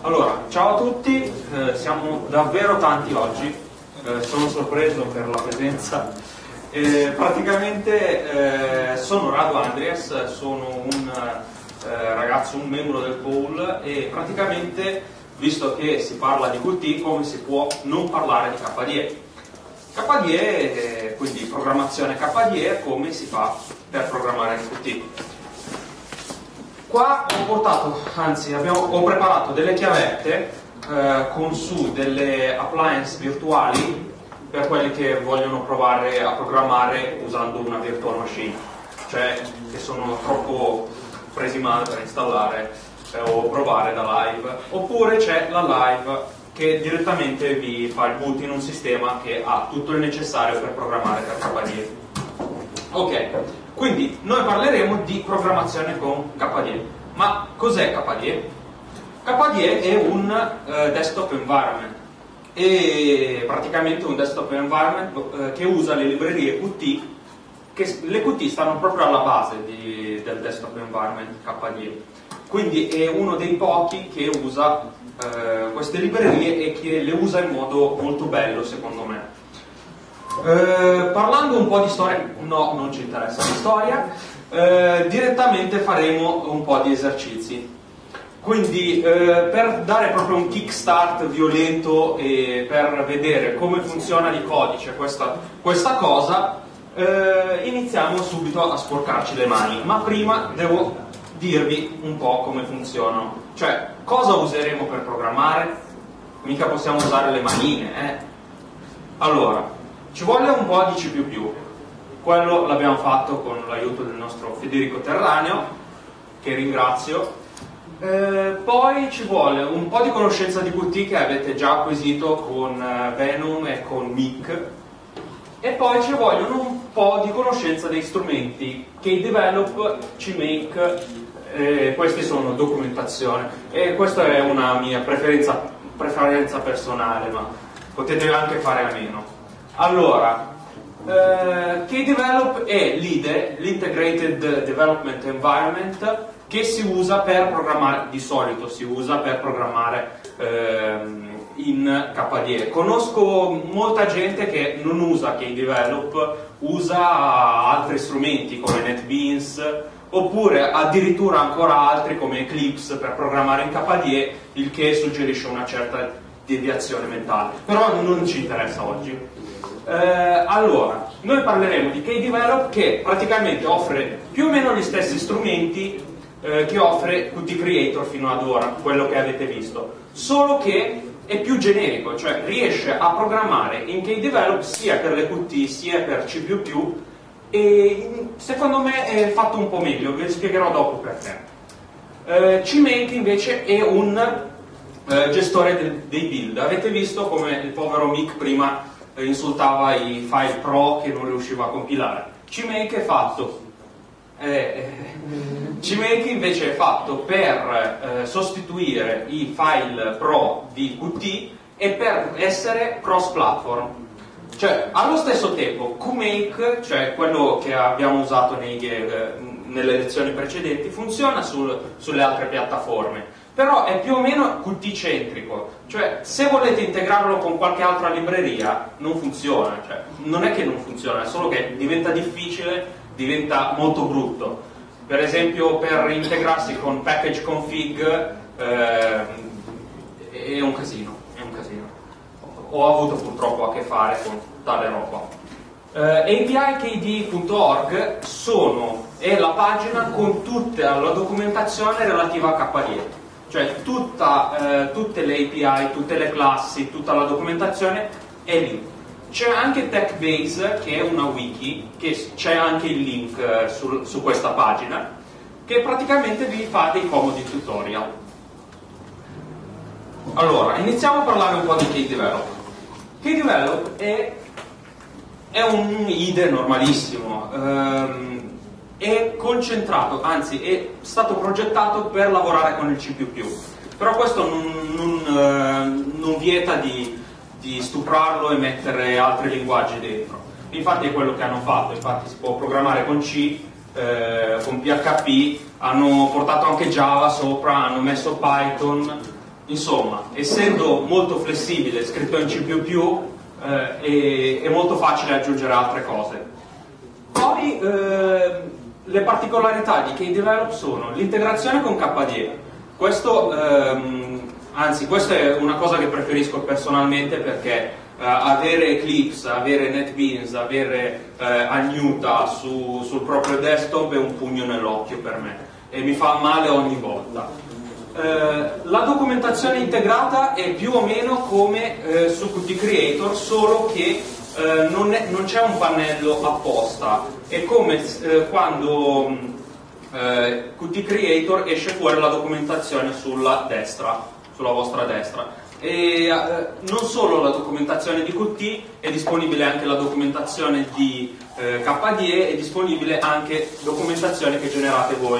Allora, ciao a tutti, siamo davvero tanti oggi, sono sorpreso per la presenza. Sono Rado Andreas, sono un ragazzo, un membro del pool e praticamente, visto che si parla di Qt, come si può non parlare di KDE? KDE, quindi programmazione KDE, come si fa per programmare in Qt? Qua ho preparato delle chiavette con su delle appliance virtuali per quelli che vogliono provare a programmare usando una virtual machine, cioè che sono troppo presi male per installare o provare da live, oppure c'è la live che direttamente vi fa il boot in un sistema che ha tutto il necessario per programmare per KDE. Ok, quindi noi parleremo di programmazione con KDE. Ma cos'è KDE? KDE è un desktop environment, è praticamente un desktop environment che usa le librerie Qt, che le Qt stanno proprio alla base del desktop environment KDE. Quindi è uno dei pochi che usa queste librerie e che le usa in modo molto bello, secondo me. Parlando un po' di storia, no, non ci interessa la storia, direttamente faremo un po' di esercizi. Quindi per dare proprio un kickstart violento e per vedere come funziona di codice questa cosa, iniziamo subito a sporcarci le mani, ma prima devo dirvi un po' come funzionano, cioè cosa useremo per programmare. Mica possiamo usare le manine, Allora, ci vuole un po' di C++, quello l'abbiamo fatto con l'aiuto del nostro Federico Terraneo, che ringrazio. Poi ci vuole un po' di conoscenza di Qt che avete già acquisito con Venom e con Mic, e poi ci vogliono un po' di conoscenza dei strumenti Kdevelop, CMake, questi sono documentazione, e questa è una mia preferenza personale, ma potete anche fare a meno. Allora, Kdevelop è l'IDE, l'Integrated Development Environment, che si usa per programmare, di solito si usa per programmare in KDE. Conosco molta gente che non usa Kdevelop, usa altri strumenti come NetBeans, oppure addirittura ancora altri come Eclipse per programmare in KDE, il che suggerisce una certa deviazione mentale. Però non ci interessa oggi. Allora, noi parleremo di Kdevelop, che praticamente offre più o meno gli stessi strumenti che offre Qt Creator fino ad ora, quello che avete visto, solo che è più generico, cioè riesce a programmare in Kdevelop sia per le Qt sia per C++, e secondo me è fatto un po' meglio, vi spiegherò dopo perché. CMake invece è un gestore dei build. Avete visto come il povero Mick prima insultava i file pro che non riusciva a compilare. CMake invece è fatto per sostituire i file pro di Qt e per essere cross-platform. Cioè, allo stesso tempo, QMake, cioè quello che abbiamo usato nelle lezioni precedenti, funziona sulle altre piattaforme, però è più o meno Qt-centrico, cioè se volete integrarlo con qualche altra libreria non funziona, cioè, non è che non funziona, è solo che diventa difficile, diventa molto brutto. Per esempio, per integrarsi con package config è un casino. Ho avuto purtroppo a che fare con tale roba. APIKD.org è la pagina con tutta la documentazione relativa a KDE, cioè tutte le API, tutte le classi, tutta la documentazione è lì. C'è anche TechBase, che è una wiki, che c'è anche il link su questa pagina, che praticamente vi fa dei comodi tutorial. Allora, iniziamo a parlare un po' di Kdevelop. Kdevelop è un IDE normalissimo, è concentrato, anzi è stato progettato per lavorare con il C++, però questo non vieta di stuprarlo e mettere altri linguaggi dentro. Infatti è quello che hanno fatto, infatti si può programmare con C, con PHP, hanno portato anche Java sopra, hanno messo Python, insomma, essendo molto flessibile, scritto in C++, è molto facile aggiungere altre cose. Poi le particolarità di Kdevelop sono l'integrazione con KDE. Anzi, questa è una cosa che preferisco personalmente, perché avere Eclipse, avere NetBeans, avere Agnuta sul proprio desktop è un pugno nell'occhio per me e mi fa male ogni volta. La documentazione integrata è più o meno come su Qt Creator, solo che non c'è un pannello apposta. È come quando Qt Creator esce fuori la documentazione sulla destra, sulla vostra destra, e non solo la documentazione di Qt, è disponibile anche la documentazione di KDE, è disponibile anche documentazione che generate voi.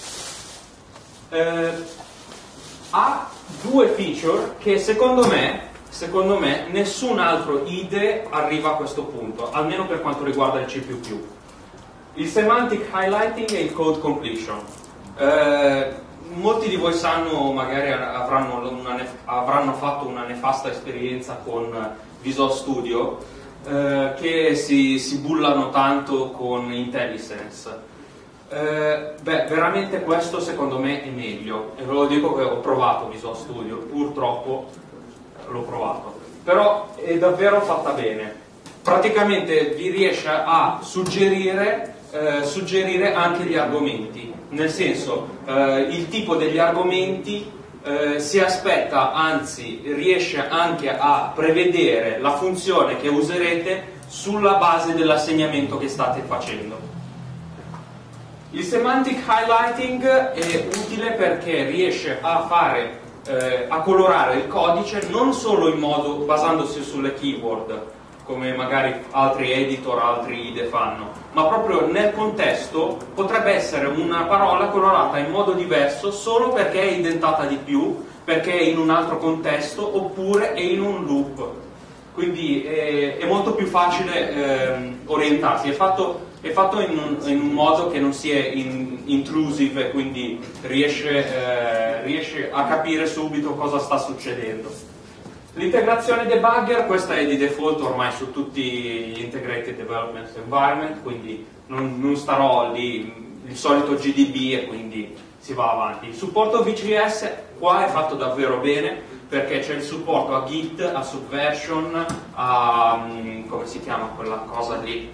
Ha due feature che secondo me nessun altro IDE arriva a questo punto, almeno per quanto riguarda il C++. Il semantic highlighting e il code completion. Molti di voi sanno, magari avranno fatto una nefasta esperienza con Visual Studio, che si bullano tanto con IntelliSense. Veramente questo secondo me è meglio, e ve lo dico che ho provato Visual Studio, purtroppo l'ho provato, però è davvero fatta bene. Praticamente vi riesce a suggerire anche gli argomenti, nel senso il tipo degli argomenti si aspetta, anzi riesce anche a prevedere la funzione che userete sulla base dell'assegnamento che state facendo. Il semantic highlighting è utile perché riesce a a colorare il codice non solo in modo basandosi sulle keyword, come magari altri editor, altri IDE fanno, ma proprio nel contesto potrebbe essere una parola colorata in modo diverso solo perché è indentata di più, perché è in un altro contesto, oppure è in un loop. Quindi è molto più facile orientarsi. È fatto in un modo che non sia intrusive, e quindi riesce a capire subito cosa sta succedendo. L'integrazione debugger, questa è di default ormai su tutti gli Integrated Development Environment, quindi non starò lì, il solito GDB, e quindi si va avanti. Il supporto VGS qua è fatto davvero bene, perché c'è il supporto a Git, a Subversion, a come si chiama quella cosa lì,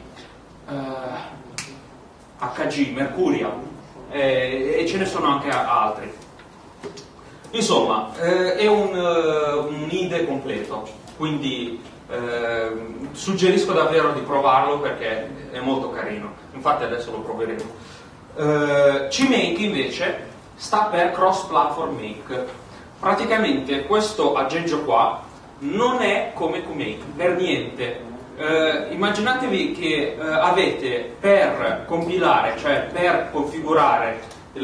HG, Mercurial, e ce ne sono anche altri. Insomma, è un IDE completo, quindi suggerisco davvero di provarlo perché è molto carino. Infatti adesso lo proveremo. CMake invece sta per Cross Platform Make. Praticamente questo aggeggio qua non è come QMake, per niente. Immaginatevi che avete per compilare, cioè per configurare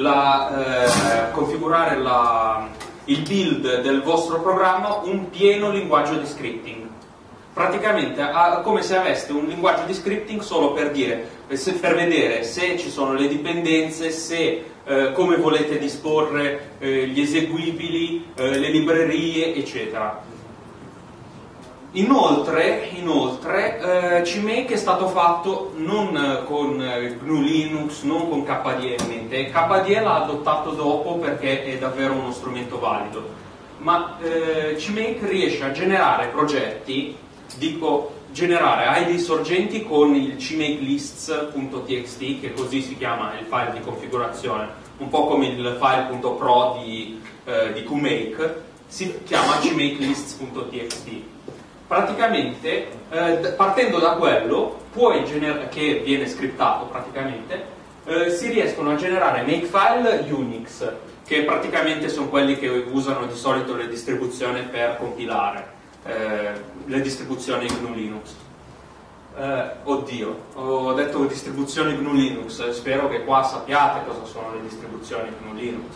il build del vostro programma, un pieno linguaggio di scripting. Praticamente come se aveste un linguaggio di scripting solo per vedere se ci sono le dipendenze, come volete disporre gli eseguibili, le librerie, eccetera. Inoltre CMake è stato fatto non con GNU Linux, non con KDE in mente. KDE l'ha adottato dopo perché è davvero uno strumento valido, ma CMake riesce a generare progetti, generare ID sorgenti con il cmakelists.txt, che così si chiama il file di configurazione, un po' come il file.pro di QMake, si chiama cmakelists.txt. Praticamente, partendo da quello, che viene scriptato praticamente, si riescono a generare makefile Unix, che praticamente sono quelli che usano di solito le distribuzioni per compilare, le distribuzioni GNU Linux. Oddio, ho detto distribuzioni GNU Linux, spero che qua sappiate cosa sono le distribuzioni GNU Linux.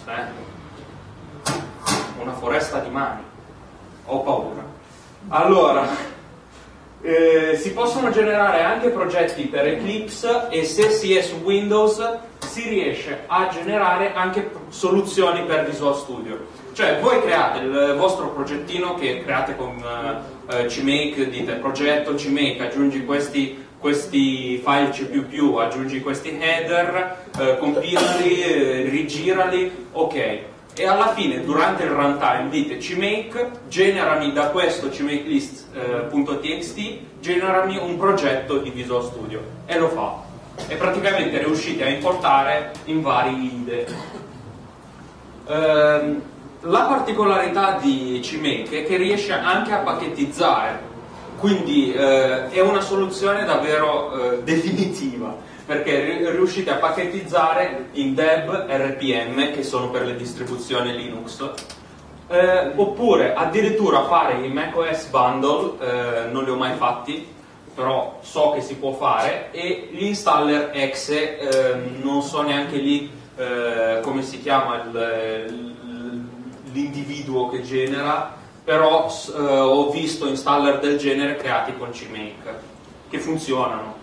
Una foresta di mani, ho paura. Allora, si possono generare anche progetti per Eclipse, e se si è su Windows si riesce a generare anche soluzioni per Visual Studio. Cioè voi create il vostro progettino che create con CMake, dite progetto CMake, aggiungi questi file C++, aggiungi questi header, compilali, rigirali, ok. E alla fine, durante il runtime, dite CMake, generami da questo cmakelist.txt, generami un progetto di Visual Studio. E lo fa. E praticamente riuscite a importare in vari IDE. La particolarità di CMake è che riesce anche a pacchettizzare, quindi è una soluzione davvero definitiva, perché riuscite a pacchettizzare in Deb, RPM, che sono per le distribuzioni Linux, oppure addirittura fare i macOS bundle, non li ho mai fatti, però so che si può fare, e gli installer exe, non so neanche lì come si chiama l'individuo che genera, però ho visto installer del genere creati con CMake, che funzionano.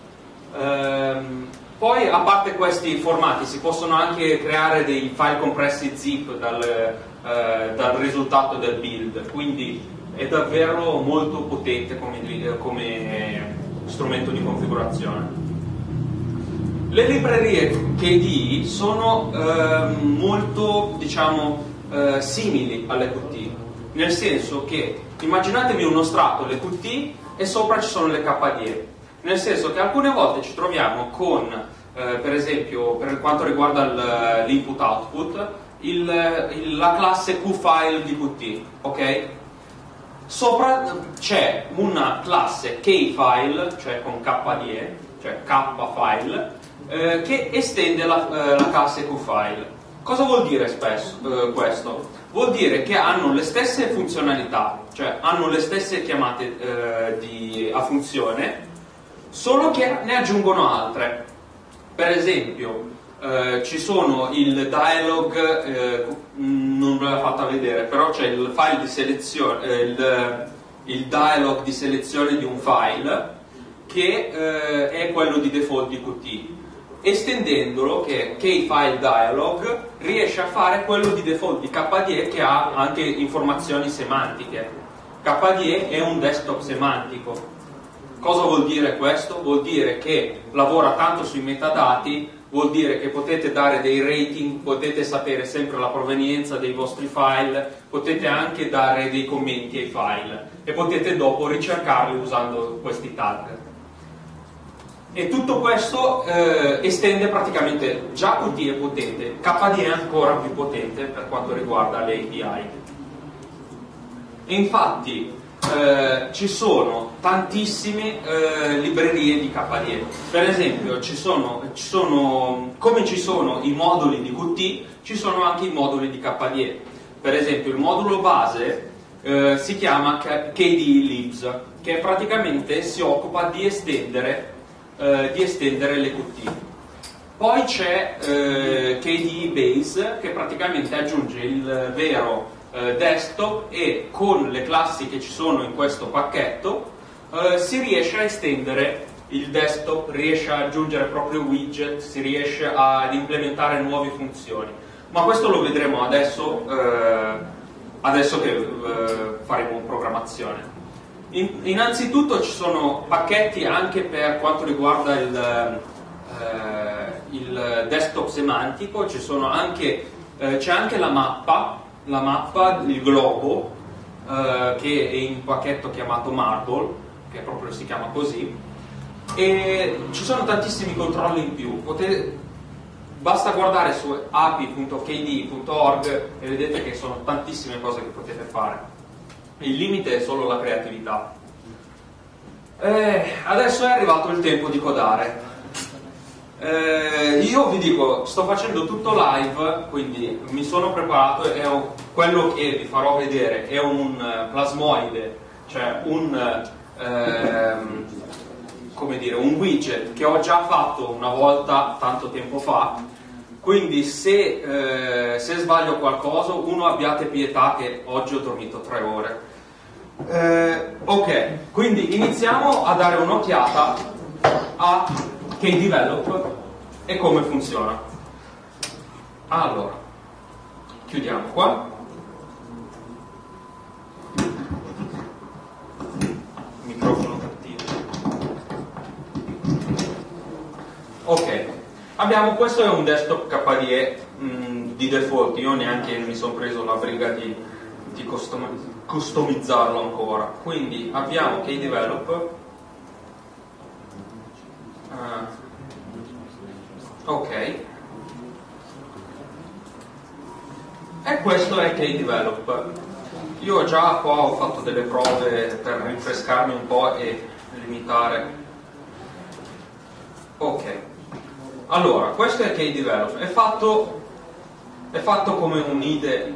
Poi, a parte questi formati, si possono anche creare dei file compressi zip dal risultato del build, quindi è davvero molto potente come strumento di configurazione. Le librerie KDE sono molto, diciamo, simili alle Qt, nel senso che immaginatevi uno strato, le Qt, e sopra ci sono le KDE. Nel senso che alcune volte ci troviamo con, per esempio, per quanto riguarda l'input-output, la classe QFile di Qt, ok? Sopra c'è una classe KFile, cioè con KDE, cioè Kfile, che estende la classe QFile. Cosa vuol dire questo? Vuol dire che hanno le stesse funzionalità, cioè hanno le stesse chiamate a funzione, solo che ne aggiungono altre. Per esempio, ci sono il dialog, non ve l'ho fatta vedere, però c'è il file di selezione, il dialog di selezione di un file, che è quello di default di Qt. Estendendolo, che KFile dialog, riesce a fare quello di default di KDE, che ha anche informazioni semantiche. KDE è un desktop semantico. Cosa vuol dire questo? Vuol dire che lavora tanto sui metadati, vuol dire che potete dare dei rating, potete sapere sempre la provenienza dei vostri file, potete anche dare dei commenti ai file e potete dopo ricercarli usando questi tag. E tutto questo estende praticamente, già Qt è potente, KDE è ancora più potente per quanto riguarda le API. E infatti ci sono tantissime librerie di KDE. Per esempio come ci sono i moduli di Qt, ci sono anche i moduli di KDE. Per esempio il modulo base si chiama KDE Libs, che praticamente si occupa di estendere le Qt. Poi c'è KDE Base, che praticamente aggiunge il vero desktop, e con le classi che ci sono in questo pacchetto si riesce a estendere il desktop, riesce a aggiungere proprio widget, si riesce ad implementare nuove funzioni. Ma questo lo vedremo adesso che faremo programmazione. Innanzitutto ci sono pacchetti anche per quanto riguarda il desktop semantico, c'è anche la mappa, il globo, che è in un pacchetto chiamato Marble, che proprio si chiama così, e ci sono tantissimi controlli in più. Basta guardare su api.kde.org e vedete che sono tantissime cose che potete fare. Il limite è solo la creatività. Adesso è arrivato il tempo di codare. Io vi dico, sto facendo tutto live, quindi mi sono preparato, e quello che vi farò vedere è un plasmoide, cioè un widget che ho già fatto una volta tanto tempo fa, quindi se sbaglio qualcosa, abbiate pietà che oggi ho dormito 3 ore. Ok, quindi iniziamo a dare un'occhiata a KDevelop e come funziona. Allora, chiudiamo qua. abbiamo, questo è un desktop KDE di default, io neanche mi sono preso la briga di customizzarlo ancora. Quindi abbiamo kdevelop, ok, e questo è kdevelop. Io già qua ho fatto delle prove per rinfrescarmi un po' e limitare. Ok, allora questo è kdevelop, è fatto come un IDE,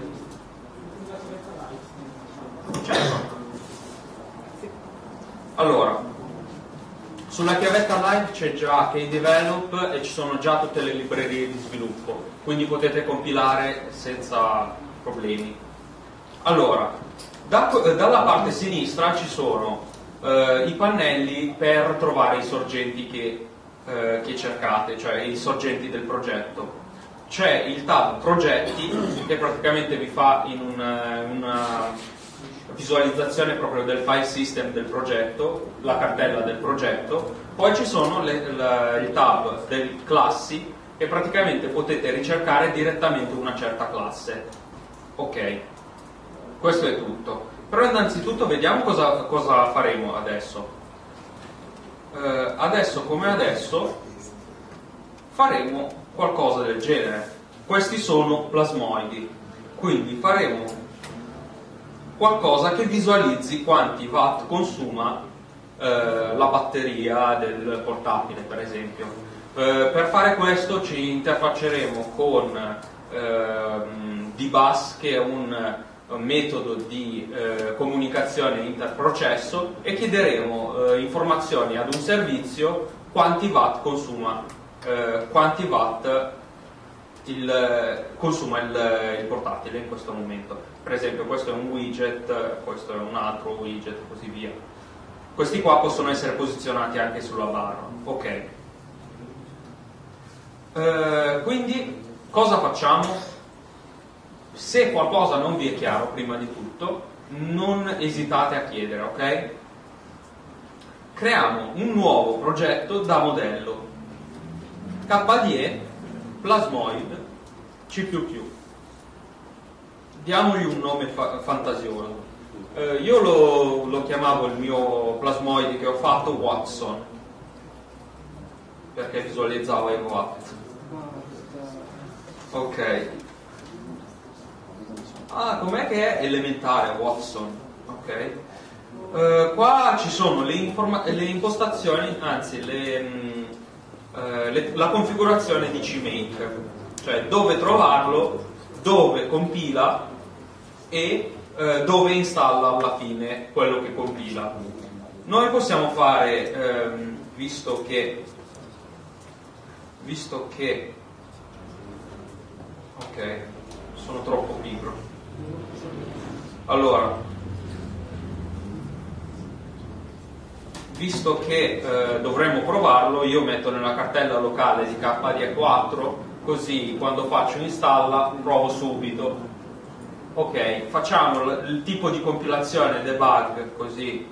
allora sulla chiavetta live c'è già kdevelop e ci sono già tutte le librerie di sviluppo, quindi potete compilare senza problemi. Allora, dalla parte sinistra ci sono i pannelli per trovare i sorgenti che cercate, cioè i sorgenti del progetto. C'è il tab progetti che praticamente vi fa in una visualizzazione proprio del file system del progetto, la cartella del progetto. Poi ci sono il tab delle classi e praticamente potete ricercare direttamente una certa classe. Ok, questo è tutto. Però innanzitutto vediamo cosa faremo adesso. Adesso come adesso faremo qualcosa del genere. Questi sono plasmoidi, quindi faremo qualcosa che visualizzi quanti watt consuma la batteria del portatile, per esempio. Per fare questo ci interfacceremo con dbus, che è un metodo di comunicazione interprocesso, e chiederemo informazioni ad un servizio quanti watt consuma consuma il portatile in questo momento. Per esempio questo è un widget, questo è un altro widget e così via. Questi qua possono essere posizionati anche sulla barra. Ok, quindi cosa facciamo? Se qualcosa non vi è chiaro, prima di tutto, non esitate a chiedere, ok? Creiamo un nuovo progetto da modello KDE Plasmoid C++. Diamogli un nome fantasioso. Io lo chiamavo il mio plasmoide che ho fatto Watson, perché visualizzavo i watt. Ok. Ah, com'è che è elementare Watson? Ok. Qua ci sono le impostazioni, anzi la configurazione di CMake, cioè dove trovarlo, dove compila e dove installa alla fine quello che compila. Noi possiamo fare, visto che ok, sono troppo pigro. Allora, visto che dovremmo provarlo, io metto nella cartella locale di KDE4, così quando faccio installa provo subito. Ok, facciamo il tipo di compilazione debug, così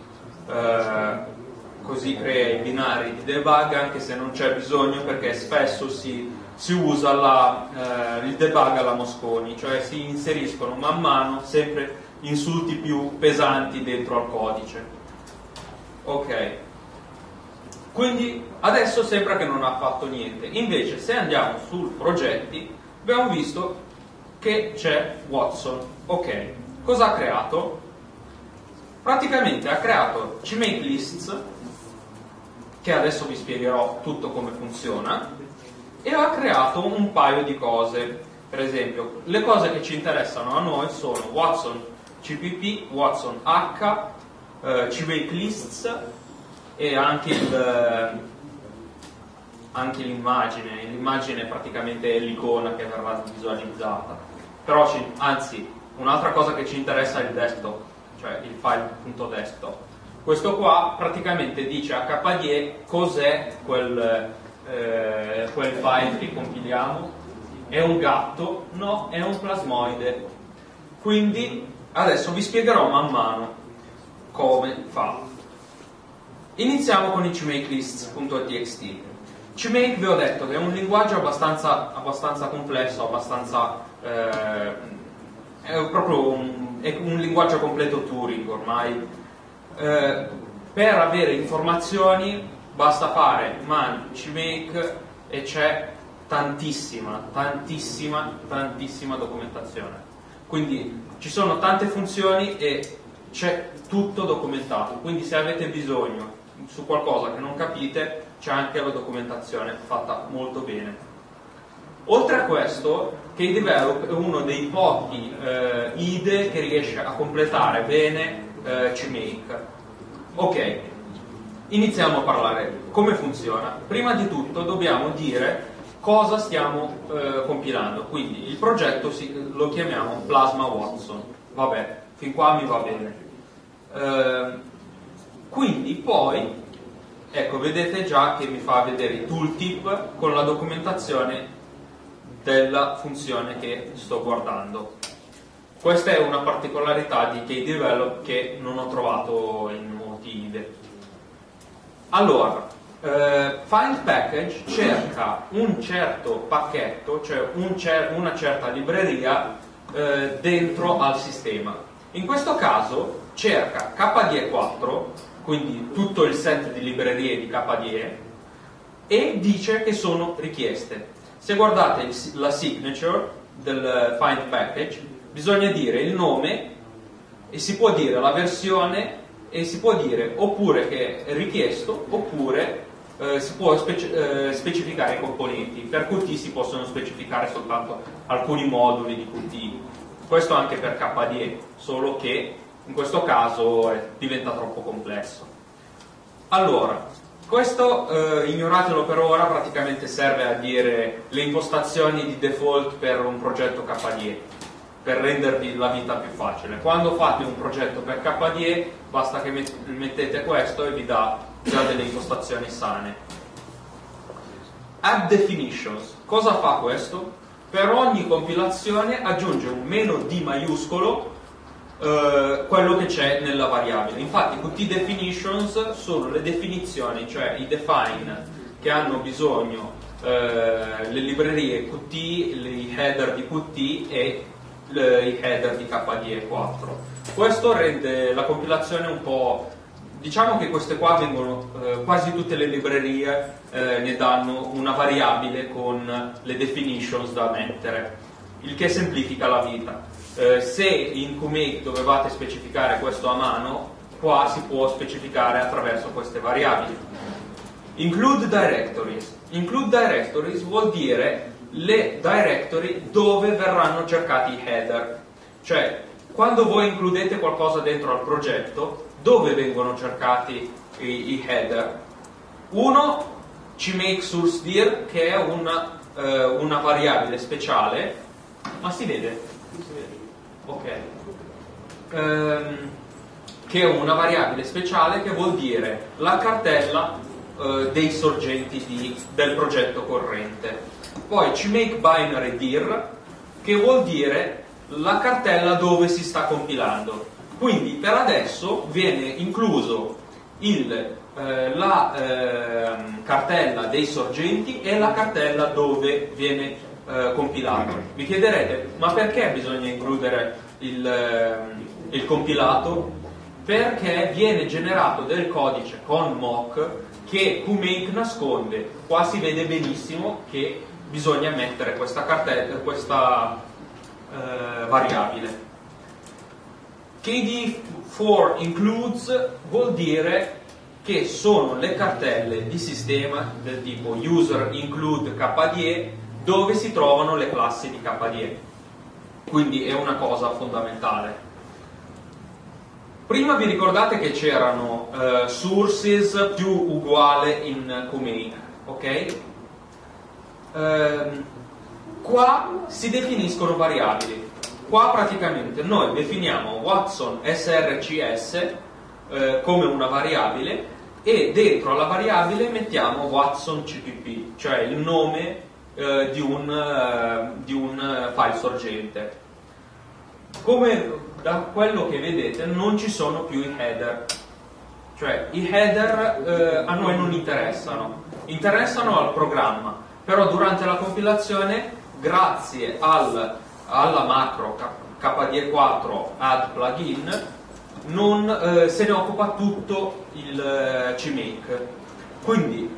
crea i binari di debug, anche se non c'è bisogno, perché spesso si usa il debug alla Mosconi, cioè si inseriscono man mano sempre insulti più pesanti dentro al codice. Ok, quindi adesso sembra che non ha fatto niente. Invece se andiamo sul progetti abbiamo visto che c'è Watson. Ok, cosa ha creato? Praticamente ha creato CMake lists, che adesso vi spiegherò tutto come funziona, e ha creato un paio di cose. Per esempio, le cose che ci interessano a noi sono Watson CPP, Watson H, CMake lists e anche l'immagine praticamente è l'icona che verrà visualizzata. Però anzi, un'altra cosa che ci interessa è il desktop, cioè il file.desktop. Questo qua praticamente dice a KDE cos'è quel file che compiliamo. È un gatto? No, è un plasmoide. Quindi adesso vi spiegherò man mano come fa. Iniziamo con i CMakeLists.txt. CMake vi ho detto che è un linguaggio abbastanza complesso, è proprio è un linguaggio completo Turing ormai. Per avere informazioni basta fare man CMake e c'è tantissima documentazione. Quindi ci sono tante funzioni e c'è tutto documentato, quindi se avete bisogno su qualcosa che non capite c'è anche la documentazione fatta molto bene. Oltre a questo, Kdevelop è uno dei pochi IDE che riesce a completare bene CMake. Ok, iniziamo a parlare come funziona. Prima di tutto dobbiamo dire cosa stiamo compilando, quindi il progetto lo chiamiamo Plasma Watson. Vabbè, fin qua mi va bene. Quindi poi, ecco, vedete già che mi fa vedere i tooltip con la documentazione della funzione che sto guardando. Questa è una particolarità di Kdevelop che non ho trovato in molti IDE. Allora, Find Package cerca un certo pacchetto, cioè una certa libreria dentro al sistema. In questo caso cerca KDE4, quindi tutto il set di librerie di KDE, e dice che sono richieste. Se guardate la signature del Find Package, bisogna dire il nome e si può dire la versione e si può dire oppure che è richiesto oppure si può specificare i componenti. Per Qt si possono specificare soltanto alcuni moduli di Qt, questo anche per KDE, solo che in questo caso diventa troppo complesso. Allora, questo ignoratelo per ora, praticamente serve a dire le impostazioni di default per un progetto KDE, per rendervi la vita più facile. Quando fate un progetto per KDE basta che mettete questo e vi dà già delle impostazioni sane. Add definitions, cosa fa questo? Per ogni compilazione aggiunge un "-d" maiuscolo quello che c'è nella variabile. Infatti Qt definitions sono le definizioni, cioè i define che hanno bisogno le librerie Qt, i header di Qt e i header di KDE4. Questo rende la compilazione un po', diciamo che queste qua vengono, quasi tutte le librerie ne danno una variabile con le definitions da mettere, il che semplifica la vita. Se in QMake dovevate specificare questo a mano, qua si può specificare attraverso queste variabili. Include directories. Include directories vuol dire le directory dove verranno cercati i header, cioè quando voi includete qualcosa dentro al progetto, dove vengono cercati i header? Uno, CMake source dir, che è una variabile speciale, ma si vede? Ok. Che è una variabile speciale che vuol dire la cartella dei sorgenti del progetto corrente. Poi CMake binary dir, che vuol dire la cartella dove si sta compilando. Quindi per adesso viene incluso la cartella dei sorgenti e la cartella dove viene compilato. Vi chiederete, ma perché bisogna includere il compilato? Perché viene generato del codice con mock che QMake nasconde. Qua si vede benissimo che bisogna mettere questa cartella, questa variabile. KD4 includes vuol dire che sono le cartelle di sistema del tipo user include KDE dove si trovano le classi di KDE. Quindi è una cosa fondamentale. Prima vi ricordate che c'erano sources più uguale in QMake, ok? Qua si definiscono variabili. Qua praticamente noi definiamo Watson srcs come una variabile e dentro alla variabile mettiamo Watson cpp, cioè il nome di un file sorgente. Come da quello che vedete non ci sono più i header, cioè i header a noi non interessano al programma, però durante la compilazione, grazie alla macro kde4 add plugin, se ne occupa tutto il CMake. Quindi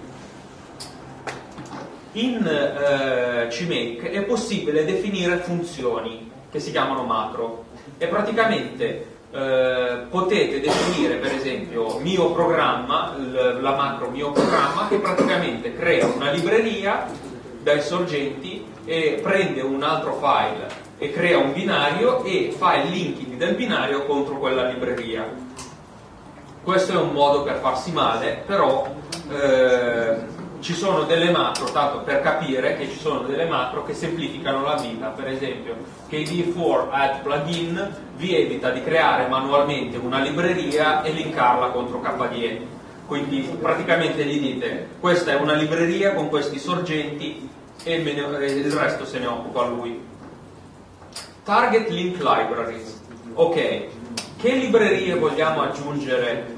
in CMake è possibile definire funzioni che si chiamano macro, e praticamente potete definire per esempio mio programma, la macro mio programma, che praticamente crea una libreria dai sorgenti e prende un altro file e crea un binario e fa il linking del binario contro quella libreria. Questo è un modo per farsi male, però ci sono delle macro, tanto per capire che ci sono delle macro che semplificano la vita. Per esempio kde4 add plugin vi evita di creare manualmente una libreria e linkarla contro kde. Quindi praticamente gli dite: questa è una libreria con questi sorgenti e il resto se ne occupa lui. Target link libraries. Ok, che librerie vogliamo aggiungere?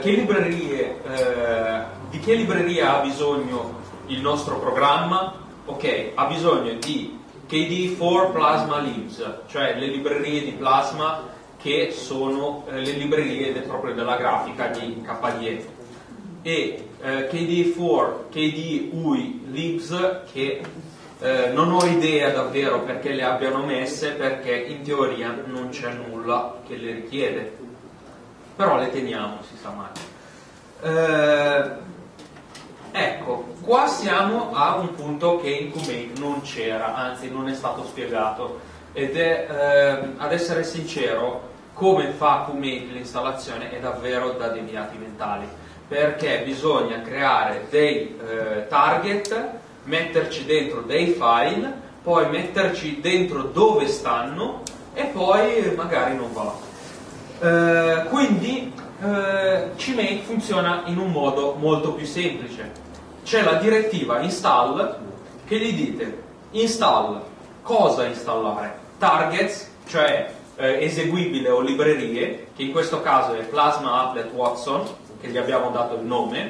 Di che libreria ha bisogno il nostro programma? Ok, ha bisogno di kde4 Plasma libs, cioè le librerie di Plasma, che sono le librerie proprio della grafica di kde, e kde4 kde-ui libs, che non ho idea davvero perché le abbiano messe, perché in teoria non c'è nulla che le richiede, però le teniamo, si sa mai. Ecco, qua siamo a un punto che in QMake non c'era, anzi non è stato spiegato, ed è, ad essere sincero, come fa QMake l'installazione è davvero da deviati mentali, perché bisogna creare dei target, metterci dentro dei file, poi metterci dentro dove stanno e poi magari non va. Quindi CMake funziona in un modo molto più semplice. C'è la direttiva install, che gli dite install, cosa installare? Targets, cioè eseguibile o librerie, che in questo caso è Plasma Applet Watson, che gli abbiamo dato il nome,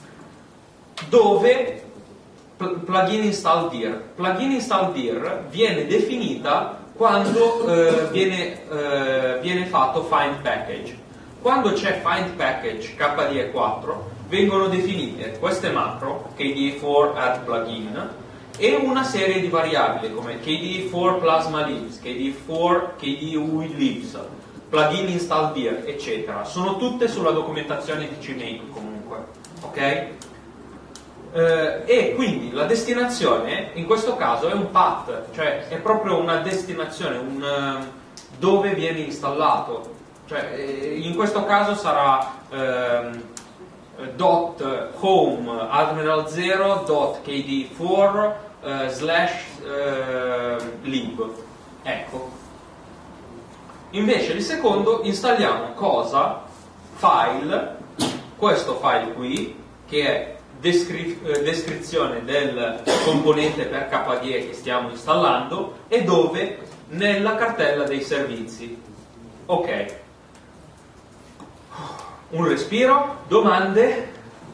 dove plugin install dir. Plugin install dir viene definita quando viene fatto find package. Quando c'è find package kde4 vengono definite queste macro, kde4 add plugin, e una serie di variabili come kde4 plasma libs, kde4 kde-ui libs, plugin install dir, eccetera. Sono tutte sulla documentazione di CMake comunque, ok? E quindi la destinazione in questo caso è un path, cioè è proprio una destinazione, dove viene installato, cioè in questo caso sarà .home admiral 0 .kd4 /lib. Ecco. Invece il secondo installiamo cosa? File, questo file qui, che è descrizione del componente per kde che stiamo installando, e dove? Nella cartella dei servizi. Ok. Un respiro, domande?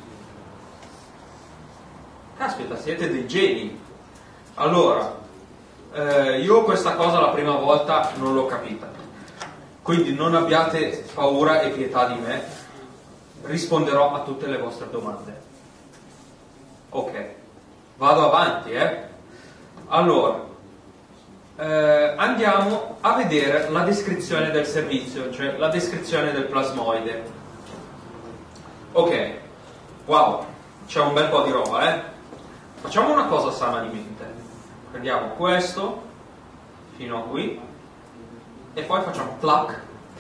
Caspita, siete dei geni. Allora, io questa cosa la prima volta non l'ho capita, quindi non abbiate paura e pietà di me, risponderò a tutte le vostre domande. Ok, vado avanti, Allora, andiamo a vedere la descrizione del servizio, cioè la descrizione del plasmoide. Ok, wow, c'è un bel po' di roba, Facciamo una cosa sana di mente. Prendiamo questo fino a qui e poi facciamo clac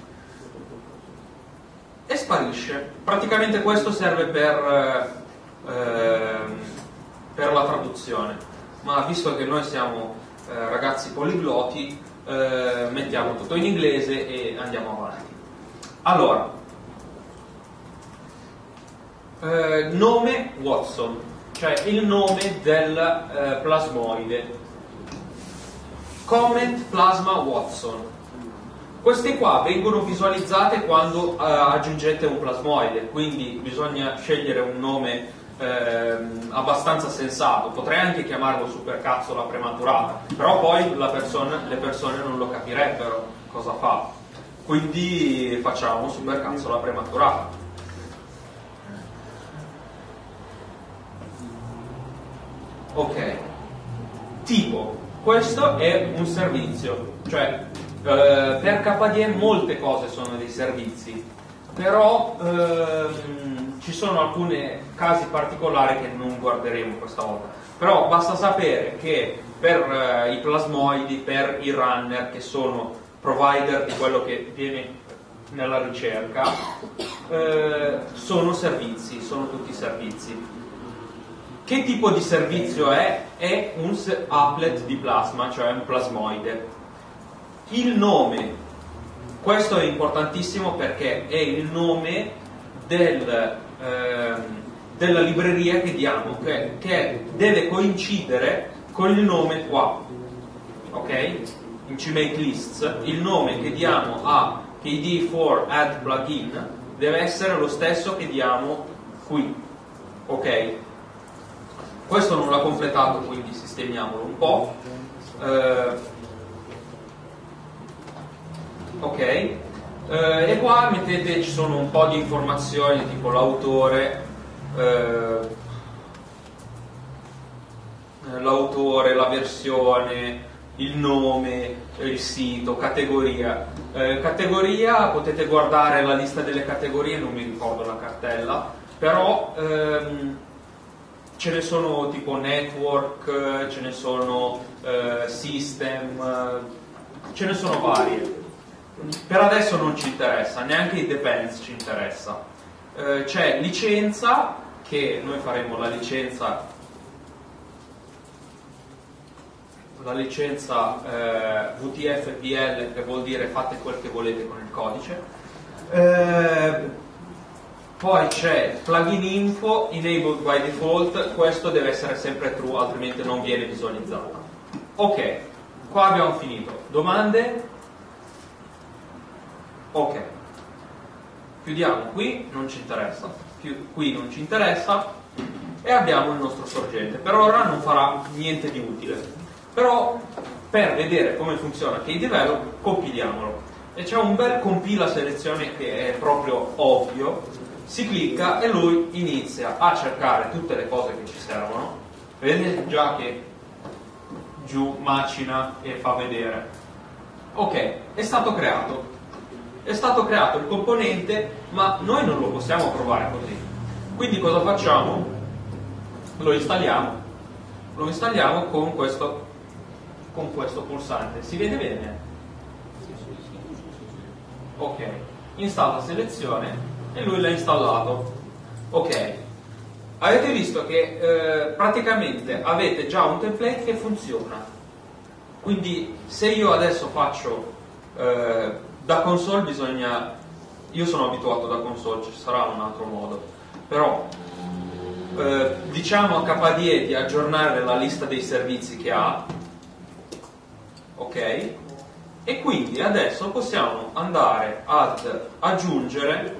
e sparisce. Praticamente questo serve per la traduzione, ma visto che noi siamo ragazzi poligloti, mettiamo tutto in inglese e andiamo avanti. Allora, nome Watson, cioè il nome del plasmoide. Comment plasma Watson. Queste qua vengono visualizzate quando aggiungete un plasmoide, quindi bisogna scegliere un nome abbastanza sensato. Potrei anche chiamarlo supercazzola prematurata, però poi le persone non lo capirebbero cosa fa, quindi facciamo supercazzola prematurata. Ok, tipo, questo è un servizio, cioè per KDE molte cose sono dei servizi, però ci sono alcuni casi particolari che non guarderemo questa volta. Però basta sapere che per i plasmoidi, per i runner, che sono provider di quello che viene nella ricerca, sono servizi, sono tutti servizi. Che tipo di servizio è? È un applet di plasma, cioè un plasmoide. Il nome, questo è importantissimo perché è il nome della libreria che diamo, che deve coincidere con il nome qua, ok? In CMake Lists il nome che diamo a KDE for add plugin deve essere lo stesso che diamo qui, ok? Questo non l'ha completato, quindi sistemiamolo un po'. Ok, e qua mettete, ci sono un po' di informazioni tipo l'autore, la versione, il nome, il sito, categoria. Categoria, potete guardare la lista delle categorie, non mi ricordo la cartella, però ce ne sono tipo network, ce ne sono system, ce ne sono varie. Per adesso non ci interessa, neanche i depends ci interessa. C'è licenza, che noi faremo la licenza VTF-PL, che vuol dire fate quel che volete con il codice. Poi c'è plugin info, enabled by default, questo deve essere sempre true, altrimenti non viene visualizzato. Ok, qua abbiamo finito. Domande? Ok, chiudiamo qui, non ci interessa, qui non ci interessa, e abbiamo il nostro sorgente. Per ora non farà niente di utile, però per vedere come funziona KDevelop compiliamolo. E c'è un bel compila selezione che è proprio ovvio, si clicca e lui inizia a cercare tutte le cose che ci servono. Vedete già che giù macina e fa vedere. Ok, è stato creato. È stato creato il componente, ma noi non lo possiamo provare così. Quindi cosa facciamo? Lo installiamo con questo pulsante. Si vede bene? Ok, installa selezione e lui l'ha installato. Ok, avete visto che praticamente avete già un template che funziona. Quindi se io adesso faccio da console, io sono abituato da console, ci sarà un altro modo, però diciamo a KDE di aggiornare la lista dei servizi che ha, ok? E quindi adesso possiamo andare ad aggiungere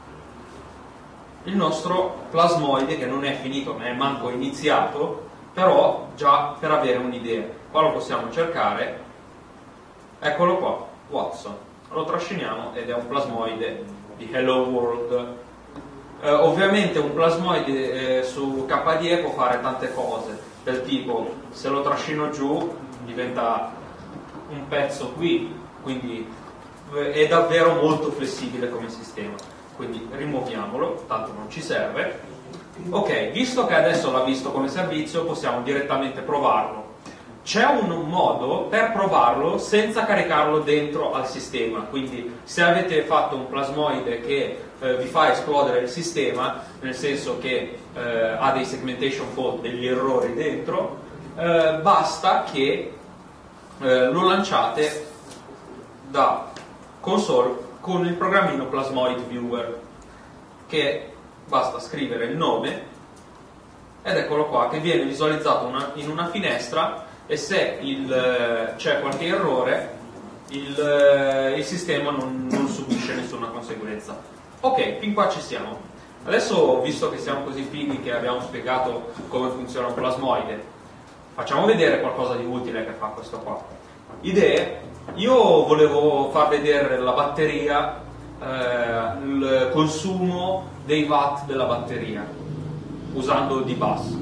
il nostro plasmoide, che non è finito, ma è manco iniziato, però già per avere un'idea. Qua lo possiamo cercare, eccolo qua, Watson. Lo trasciniamo ed è un plasmoide di Hello World. Ovviamente un plasmoide su KDE può fare tante cose, del tipo, se lo trascino giù diventa un pezzo qui, quindi è davvero molto flessibile come sistema. Quindi rimuoviamolo, tanto non ci serve. Ok, visto che adesso l'ha visto come servizio, possiamo direttamente provarlo. C'è un modo per provarlo senza caricarlo dentro al sistema, quindi se avete fatto un plasmoide che vi fa esplodere il sistema, nel senso che ha dei segmentation fault, degli errori dentro, basta che lo lanciate da console con il programmino Plasmoid Viewer, che basta scrivere il nome ed eccolo qua che viene visualizzato in una finestra, e se c'è qualche errore il sistema non subisce nessuna conseguenza. Ok, fin qua ci siamo. Adesso, visto che siamo così fighi che abbiamo spiegato come funziona un plasmoide, facciamo vedere qualcosa di utile che fa questo qua. Idee. Io volevo far vedere la batteria, il consumo dei watt della batteria usando dBus.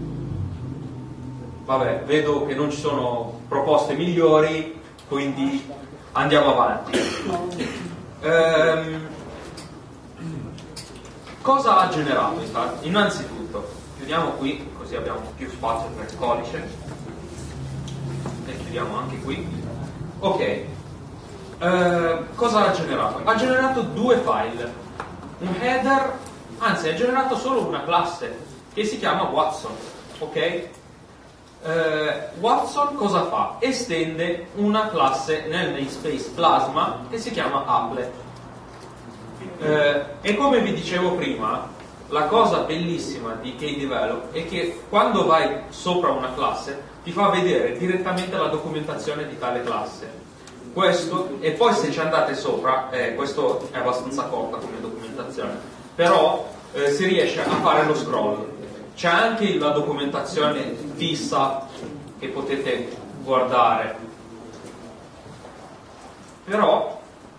Vabbè, vedo che non ci sono proposte migliori, quindi andiamo avanti. Cosa ha generato? Innanzitutto chiudiamo qui, così abbiamo più spazio per il codice, e chiudiamo anche qui. Ok, cosa ha generato? Ha generato due file, un header, anzi ha generato solo una classe che si chiama Watson. Ok? Watson cosa fa? Estende una classe nel namespace Plasma che si chiama Applet. E come vi dicevo prima, la cosa bellissima di Kdevelop è che quando vai sopra una classe ti fa vedere direttamente la documentazione di tale classe. Questo, e poi se ci andate sopra, questo è abbastanza corta come documentazione, però si riesce a fare lo scroll. C'è anche la documentazione fissa che potete guardare, però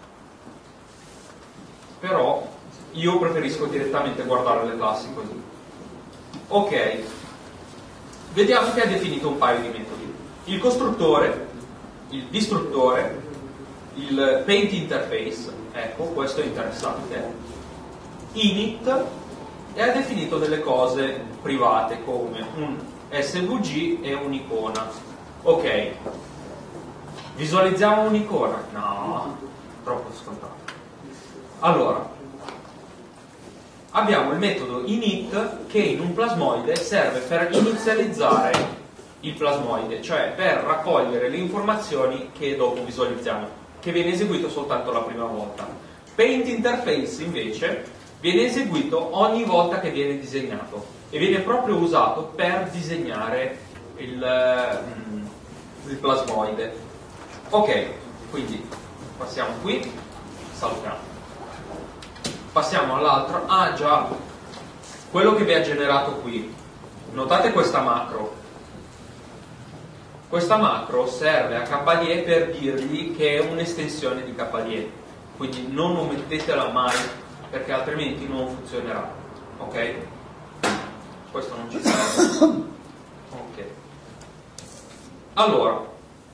io preferisco direttamente guardare le classi così. Ok, vediamo che ha definito un paio di metodi: il costruttore, il distruttore, il paint interface, ecco, questo è interessante, init, e ha definito delle cose private come un SVG e un'icona. Ok, visualizziamo un'icona? No, troppo scontato. Allora, abbiamo il metodo init che in un plasmoide serve per inizializzare il plasmoide, cioè per raccogliere le informazioni che dopo visualizziamo, che viene eseguito soltanto la prima volta. Paint interface invece viene eseguito ogni volta che viene disegnato e viene proprio usato per disegnare il plasmoide. Ok, quindi passiamo qui, salutiamo. Passiamo all'altro. Ah già, quello che vi ha generato qui, notate questa macro. Questa macro serve a KDE per dirgli che è un'estensione di KDE, quindi non omettetela mai perché altrimenti non funzionerà. Ok? Questo non ci serve. Ok. Allora,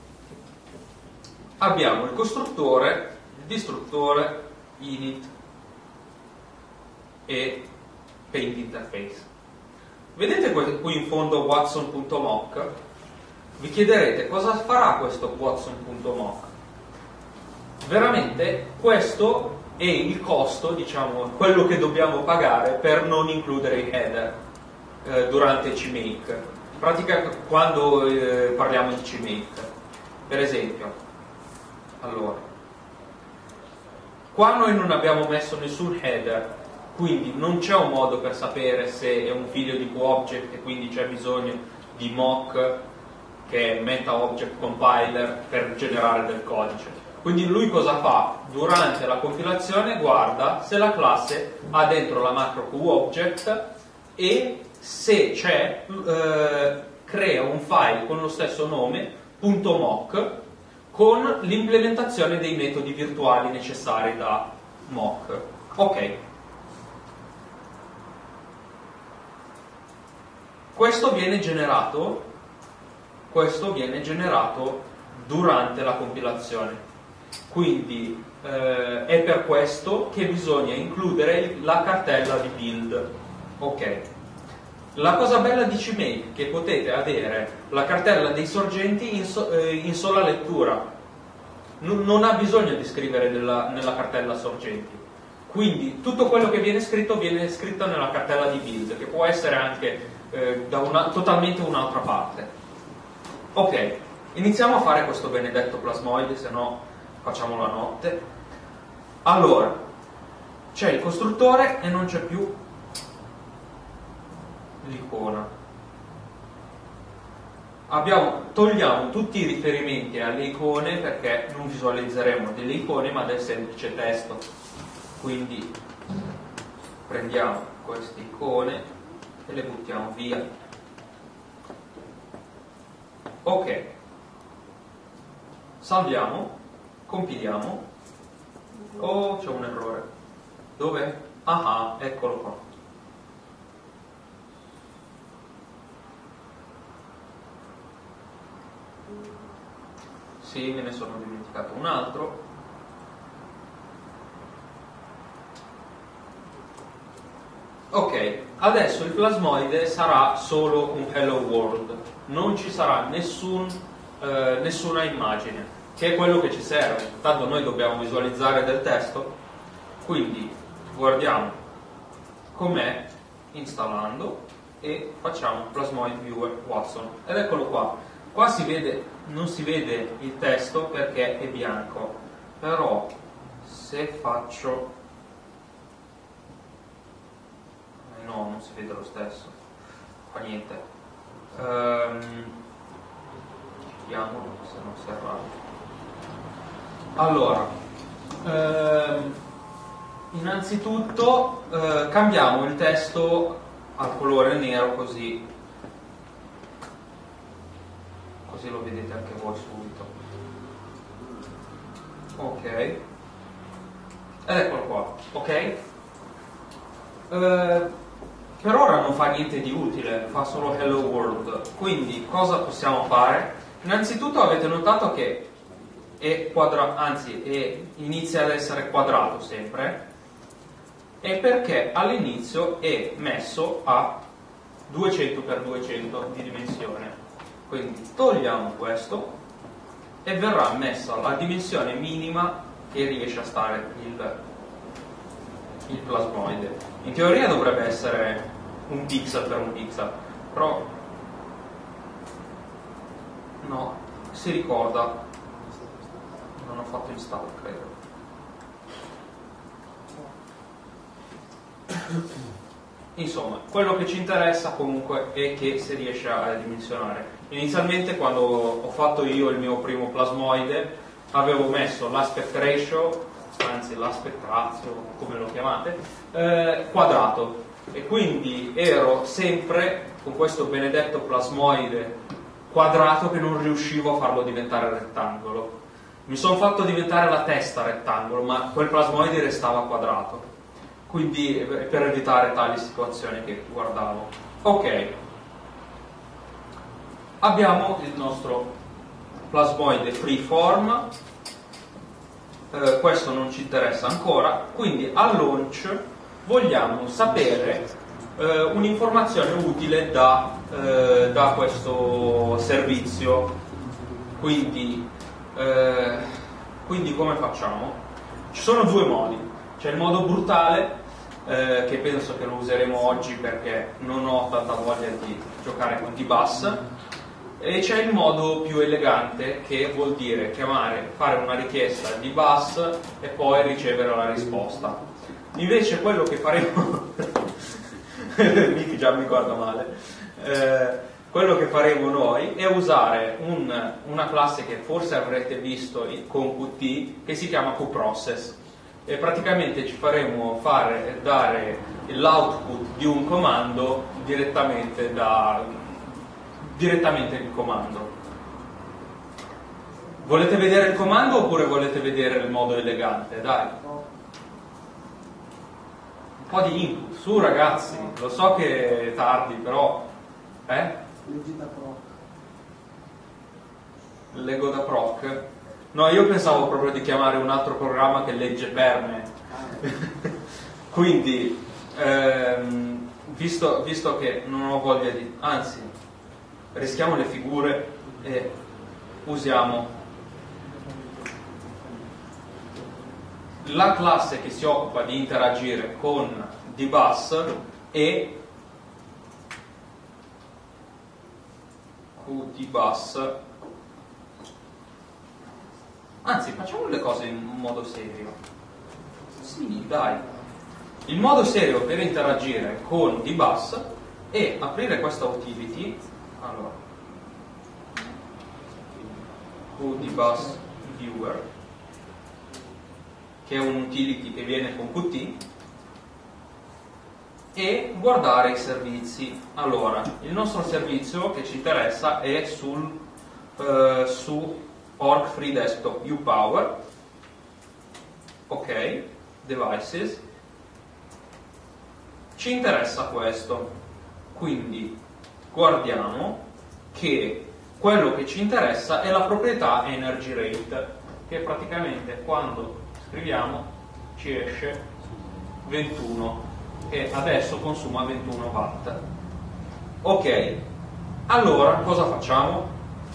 abbiamo il costruttore, il distruttore, init e paint interface. Vedete qui in fondo watson.mock? Vi chiederete cosa farà questo watson.mock. Veramente questo è il costo, diciamo, quello che dobbiamo pagare per non includere i header durante CMake. In pratica quando parliamo di CMake, per esempio, allora, qua noi non abbiamo messo nessun header, quindi non c'è un modo per sapere se è un figlio di QObject e quindi c'è bisogno di mock, che è Meta Object Compiler, per generare del codice. Quindi lui cosa fa? Durante la compilazione guarda se la classe ha dentro la macro QObject e se c'è crea un file con lo stesso nome, .mock, con l'implementazione dei metodi virtuali necessari da mock. Ok. Questo viene generato durante la compilazione, quindi è per questo che bisogna includere la cartella di build. Ok. La cosa bella di CMake è che potete avere la cartella dei sorgenti in sola lettura, non ha bisogno di scrivere nella cartella sorgenti, quindi tutto quello che viene scritto nella cartella di build, che può essere anche totalmente un'altra parte. Ok, iniziamo a fare questo benedetto plasmoide, se no facciamo la notte. Allora, c'è il costruttore e non c'è più l'icona. togliamo tutti i riferimenti alle icone perché non visualizzeremo delle icone ma del semplice testo. Quindi prendiamo queste icone e le buttiamo via. Ok, salviamo, compiliamo. Oh, c'è un errore. Dove? Ah, eccolo qua. Sì, me ne sono dimenticato un altro. Ok, adesso il plasmoide sarà solo un hello world, non ci sarà nessuna immagine, che è quello che ci serve. Tanto noi dobbiamo visualizzare del testo, quindi guardiamo com'è installando e facciamo Plasmoid Viewer Watson ed eccolo qua. Qua si vede, non si vede il testo perché è bianco, però se faccio no, non si vede lo stesso, fa niente. Chiudiamolo se non si arrabbia. Allora, innanzitutto cambiamo il testo al colore nero così lo vedete anche voi subito. Ok, ed eccolo qua. Ok, per ora non fa niente di utile, fa solo hello world. Quindi cosa possiamo fare? Innanzitutto avete notato che è inizia ad essere quadrato sempre, e perché all'inizio è messo a 200x200 di dimensione. Quindi togliamo questo e verrà messa la dimensione minima che riesce a stare il plasmoide. In teoria dovrebbe essere un pixel per un pixel, però no, si ricorda, non ho fatto install, credo. Insomma, quello che ci interessa comunque è che si riesce a dimensionare. Inizialmente, quando ho fatto io il mio primo plasmoide, avevo messo l'aspect ratio, anzi l'aspect ratio, come lo chiamate, quadrato, e quindi ero sempre con questo benedetto plasmoide quadrato che non riuscivo a farlo diventare rettangolo. Mi sono fatto diventare la testa rettangolo, ma quel plasmoide restava quadrato. Quindi per evitare tali situazioni che guardavo. Ok, abbiamo il nostro plasmoide freeform, questo non ci interessa ancora, quindi al launch vogliamo sapere un'informazione utile da questo servizio. Quindi come facciamo? Ci sono due modi. C'è il modo brutale, che penso che lo useremo oggi perché non ho tanta voglia di giocare con dbus, e c'è il modo più elegante, che vuol dire fare una richiesta dbus e poi ricevere la risposta. Invece quello che faremo Michi già mi guarda male, quello che faremo noi è usare una classe che forse avrete visto con Qt, che si chiama QProcess. E praticamente ci faremo dare l'output di un comando direttamente il comando. Volete vedere il comando oppure volete vedere il modo elegante? Dai, un po' di input, su ragazzi, lo so che è tardi, però leggi da proc. Leggo da proc. No, io pensavo proprio di chiamare un altro programma che legge per me. Quindi, visto che non ho voglia di... Anzi, rischiamo le figure e usiamo la classe che si occupa di interagire con dbus e qdbus. Anzi, facciamo le cose in modo serio. Sì, dai. Il modo serio per interagire con dbus è aprire questa utility. Allora, udbus viewer, che è un utility che viene con Qt, e guardare i servizi. Allora, il nostro servizio che ci interessa è su org free desktop upower, ok, devices, ci interessa questo, quindi guardiamo che quello che ci interessa è la proprietà energy rate, che praticamente quando scriviamo ci esce 21 e adesso consuma 21 watt. Ok, allora cosa facciamo?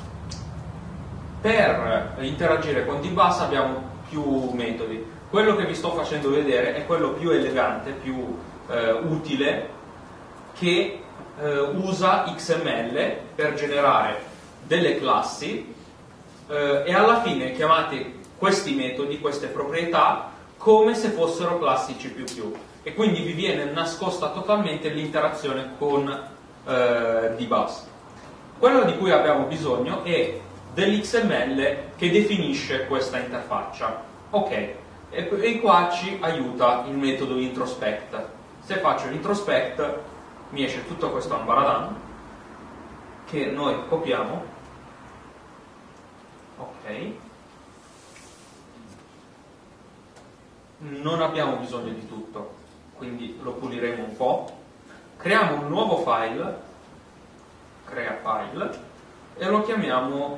Per interagire con dbus abbiamo più metodi. Quello che vi sto facendo vedere è quello più elegante, più utile, che usa XML per generare delle classi e alla fine chiamate questi metodi, queste proprietà, come se fossero classi C++, e quindi vi viene nascosta totalmente l'interazione con dbus. Quello di cui abbiamo bisogno è dell'XML che definisce questa interfaccia. Ok, e qua ci aiuta il metodo introspect. Se faccio l'introspect mi esce tutto questo ambaradan che noi copiamo. Ok, non abbiamo bisogno di tutto, quindi lo puliremo un po', creiamo un nuovo file, crea file, e lo chiamiamo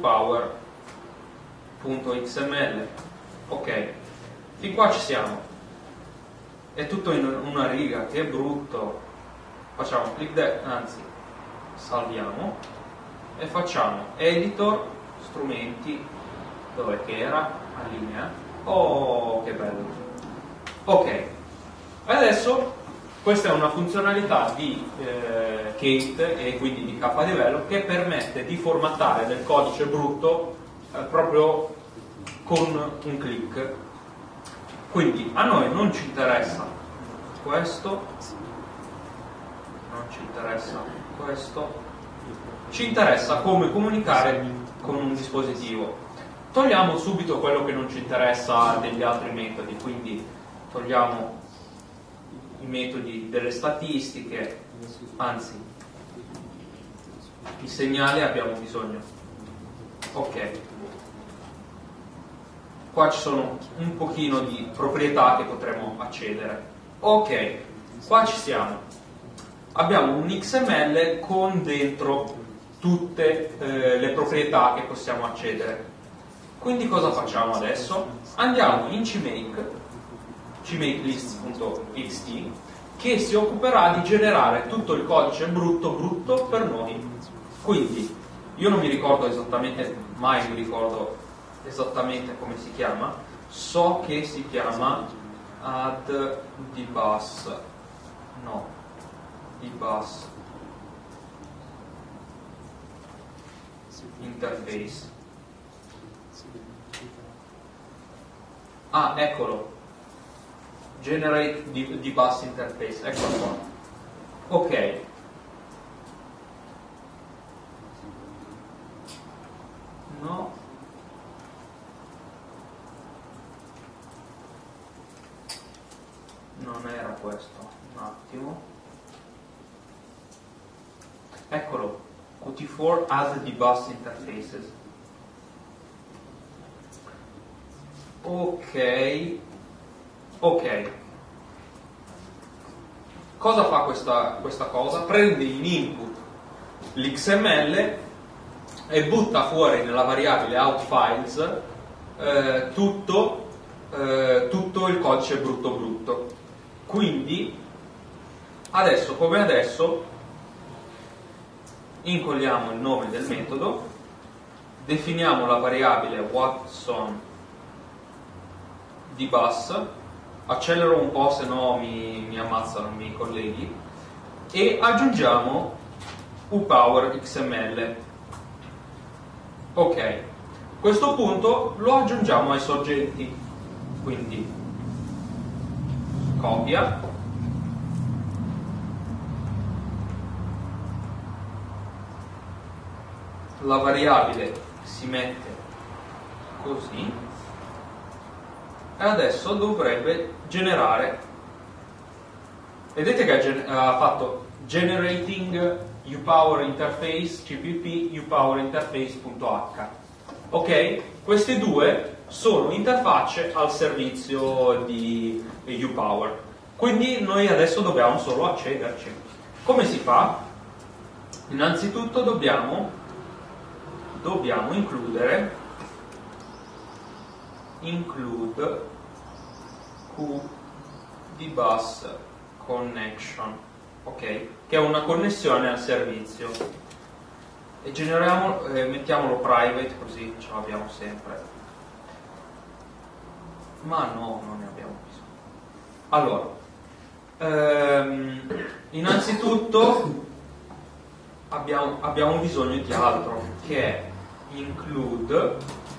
upower.xml. ok, fin qua ci siamo, è tutto in una riga, che brutto. Facciamo click anzi salviamo e facciamo editor, strumenti, dove che era? Allinea. Oh, che bello. Ok, adesso questa è una funzionalità di Kate e quindi di KDevelop che permette di formattare del codice brutto proprio con un click. Quindi a noi non ci interessa questo, non ci interessa questo, ci interessa come comunicare con un dispositivo. Togliamo subito quello che non ci interessa degli altri metodi, quindi togliamo i metodi delle statistiche, anzi i segnali abbiamo bisogno. Ok, qua ci sono un pochino di proprietà che potremo accedere. Ok, qua ci siamo, abbiamo un XML con dentro tutte le proprietà che possiamo accedere. Quindi cosa facciamo adesso? Andiamo in cmakelist.txt, che si occuperà di generare tutto il codice brutto per noi. Quindi io non mi ricordo esattamente, mai mi ricordo esattamente come si chiama, so che si chiama dbus interface. Ah, eccolo, generate dbus interface, eccolo qua. Ok, no, non era questo, un attimo, eccolo, Qt4 add dbus interfaces. Ok, cosa fa questa cosa? Prende in input l'XML e butta fuori nella variabile outFiles tutto il codice brutto. Quindi adesso come adesso incolliamo il nome del metodo, definiamo la variabile what's_on dbus, accelero un po' se no mi ammazzano i miei colleghi, e aggiungiamo upower xml. Ok, a questo punto lo aggiungiamo ai sorgenti, quindi copia, la variabile si mette così, e adesso dovrebbe generare, vedete che ha fatto generating upower interface cpp upower interface.h. ok, questi due sono interfacce al servizio di upower, quindi noi adesso dobbiamo solo accederci. Come si fa? Innanzitutto dobbiamo includere include qdbus connection, ok, che è una connessione al servizio, e generiamo, mettiamolo private così ce l'abbiamo sempre, ma no, non ne abbiamo bisogno. Allora, innanzitutto abbiamo bisogno di altro, che è include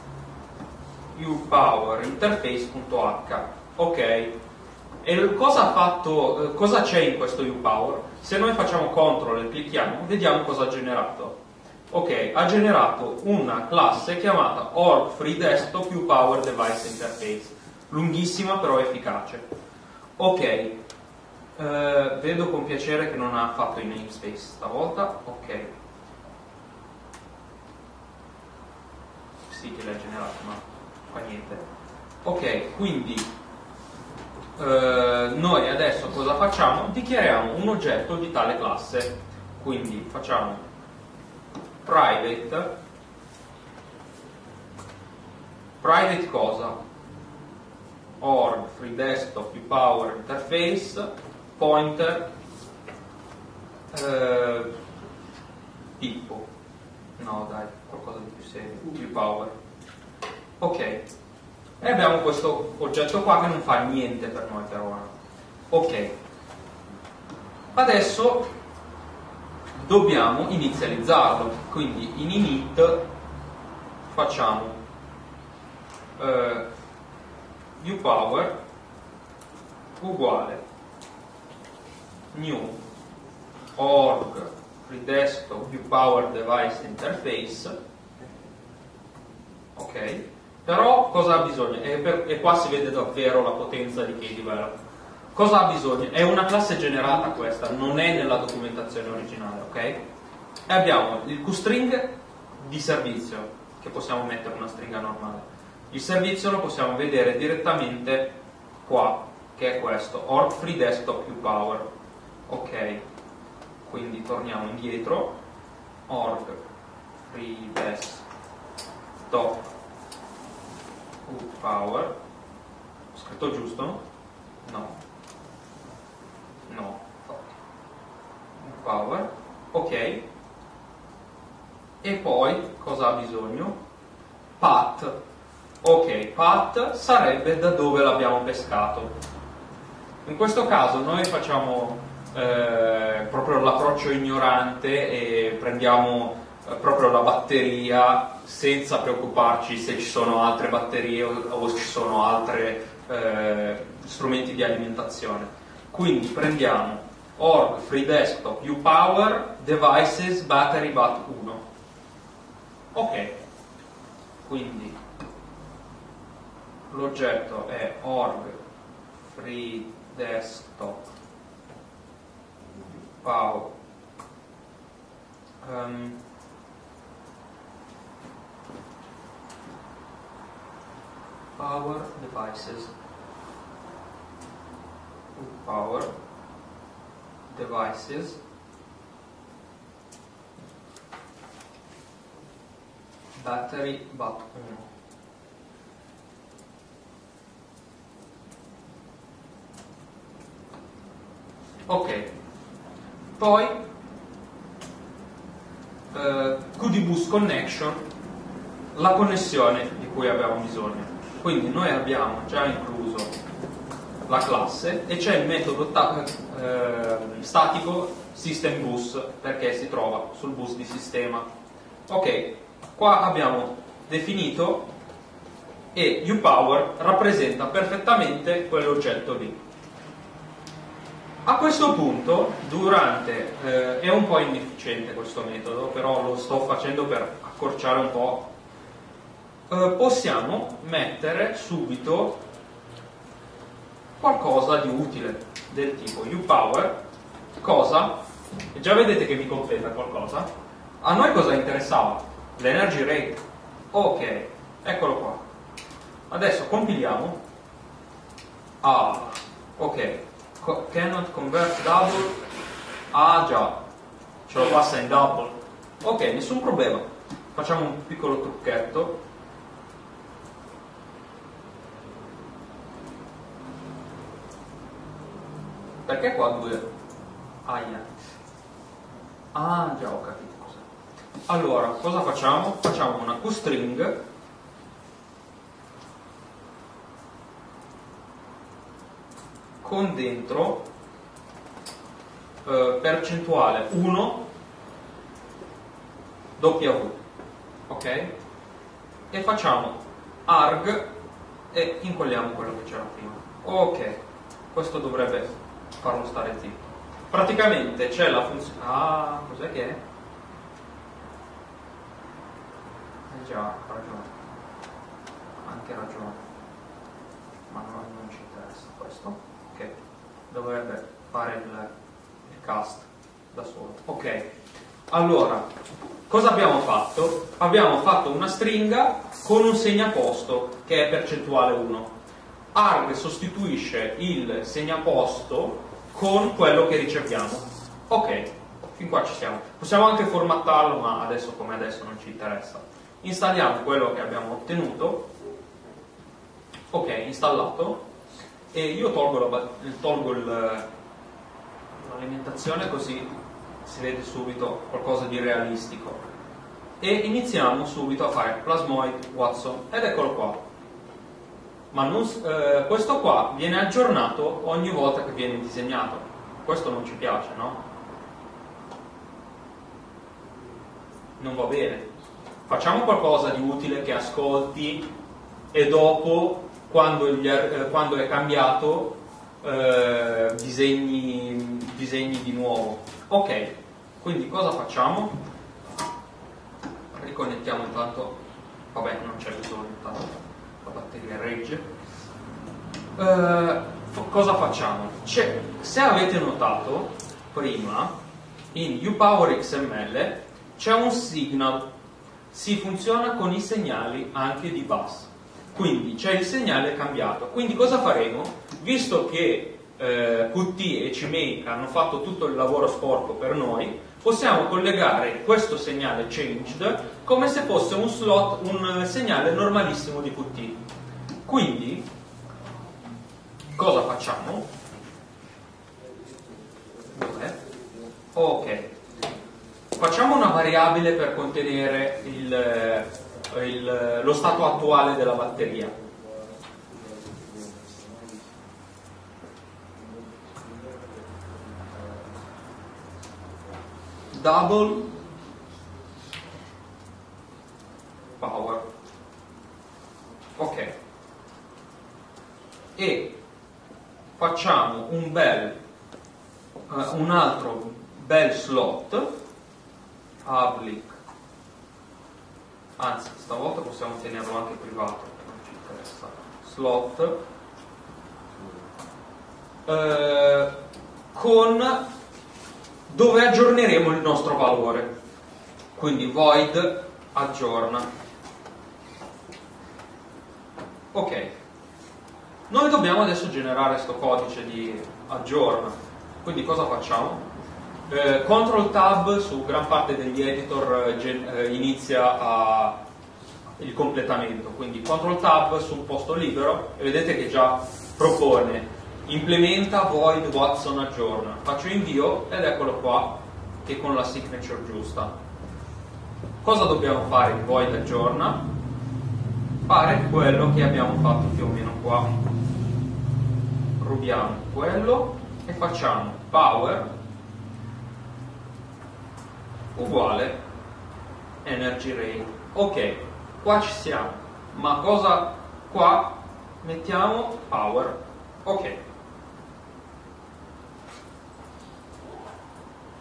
upower interface.h, ok. E cosa ha fatto, cosa c'è in questo upower? Se noi facciamo CTRL e clicchiamo, vediamo cosa ha generato. Ok, ha generato una classe chiamata org free desktop upower device interface, lunghissima però efficace. Ok, vedo con piacere che non ha fatto i namespace stavolta. Ok, sì che l'ha generato, ma fa niente. Ok, quindi noi adesso cosa facciamo? Dichiariamo un oggetto di tale classe, quindi facciamo private cosa? Org free desktop upower interface pointer Pippo, no dai, qualcosa di più serio, upower. Ok, e abbiamo questo oggetto qua che non fa niente per noi per ora. Ok, adesso dobbiamo inizializzarlo, quindi in init facciamo upower uguale new org free desktop upower device interface, ok. Però cosa ha bisogno? E qua si vede davvero la potenza di KDevelop. Cosa ha bisogno? È una classe generata questa, non è nella documentazione originale, ok? E abbiamo il QString di servizio, che possiamo mettere una stringa normale. Il servizio lo possiamo vedere direttamente qua, che è questo, org free desktop upower. Ok, quindi torniamo indietro, org free desktop upower, ho scritto giusto? No, upower, ok. E poi cosa ha bisogno? Path. Ok, path sarebbe da dove l'abbiamo pescato. In questo caso noi facciamo proprio l'approccio ignorante e prendiamo proprio la batteria senza preoccuparci se ci sono altre batterie o ci sono altri strumenti di alimentazione. Quindi prendiamo org free desktop upower devices battery bat 1. Ok, quindi l'oggetto è org free desktop upower power devices upower devices battery bat 1. Ok, poi QDBus connection, la connessione di cui abbiamo bisogno. Quindi noi abbiamo già incluso la classe e c'è il metodo statico systemBus, perché si trova sul bus di sistema. Ok, qua abbiamo definito e upower rappresenta perfettamente quell'oggetto lì. A questo punto, è un po' inefficiente questo metodo, però lo sto facendo per accorciare un po' possiamo mettere subito qualcosa di utile del tipo uPower, cosa? E già vedete che mi completa qualcosa. A noi cosa interessava? L'energy rate. Ok, eccolo qua. Adesso compiliamo. Ah, ok. Cannot convert double. Ah già, ce lo passa in double. Ok, nessun problema. Facciamo un piccolo trucchetto. Perché qua due? Aia. Ah già, ho capito cosa. Allora, cosa facciamo? Facciamo una QString con dentro percentuale 1 W, ok? E facciamo arg e incolliamo quello che c'era prima. Ok, questo dovrebbe farlo stare zitto. Praticamente c'è la funzione. Ah, cos'è che è? Già, ha ragione. Anche ragione. Ma non ci interessa questo. Ok, dovrebbe fare il cast da solo. Ok, allora, cosa abbiamo fatto? Abbiamo fatto una stringa con un segnaposto che è percentuale 1. Arg sostituisce il segnaposto con quello che riceviamo. Ok, fin qua ci siamo. Possiamo anche formattarlo, ma adesso come adesso non ci interessa. Installiamo quello che abbiamo ottenuto. Ok, installato. E io tolgo l'alimentazione, così si vede subito qualcosa di realistico. E iniziamo subito a fare Plasmoid Watson. Ed eccolo qua. Ma questo qua viene aggiornato ogni volta che viene disegnato. Questo non ci piace, no? Non va bene. Facciamo qualcosa di utile che ascolti e dopo, quando è cambiato, disegni di nuovo. Ok, quindi cosa facciamo? Riconnettiamo intanto. Vabbè, non c'è bisogno, intanto la batteria regge. Cosa facciamo? Se avete notato prima, in uPower XML c'è un signal. Si funziona con i segnali anche di bus, quindi c'è il segnale cambiato. Quindi cosa faremo? Visto che Qt e CMake hanno fatto tutto il lavoro sporco per noi, possiamo collegare questo segnale changed come se fosse un segnale normalissimo di Qt. Quindi cosa facciamo? Dov'è? Ok, facciamo una variabile per contenere lo stato attuale della batteria. Double power. Ok, e facciamo un altro bel slot public, anzi stavolta possiamo tenerlo anche privato, non ci interessa, slot con dove aggiorneremo il nostro valore, quindi void aggiorna. Ok, noi dobbiamo adesso generare questo codice di aggiorna, quindi cosa facciamo? Control Tab su gran parte degli editor inizia il completamento, quindi Control Tab su un posto libero e vedete che già propone implementa void Watson aggiorna. Faccio invio ed eccolo qua che con la signature giusta. Cosa dobbiamo fare in void aggiorna? Fare quello che abbiamo fatto più o meno qua. Rubiamo quello e facciamo power uguale energy rate. Ok, qua ci siamo, ma cosa qua mettiamo power. Ok,